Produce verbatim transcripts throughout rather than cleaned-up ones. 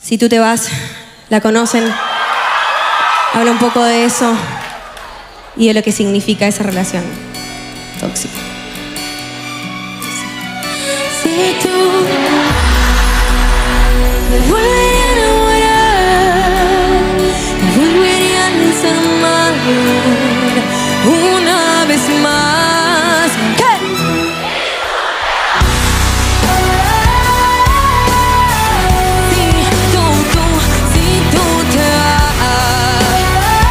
Si tú te vas, la conocen. Habla un poco de eso y de lo que significa esa relación tóxica. Si tú me volverías a enamorar, me volvería a desamar una vez más. ¿Qué? Si tú, tú, si tú te vas,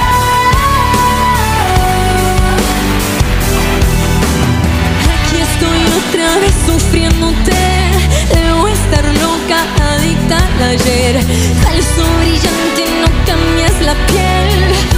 aquí estoy otra vez sufriéndote. Debo estar loca, adicta al ayer. Falso brillante, no cambias la piel.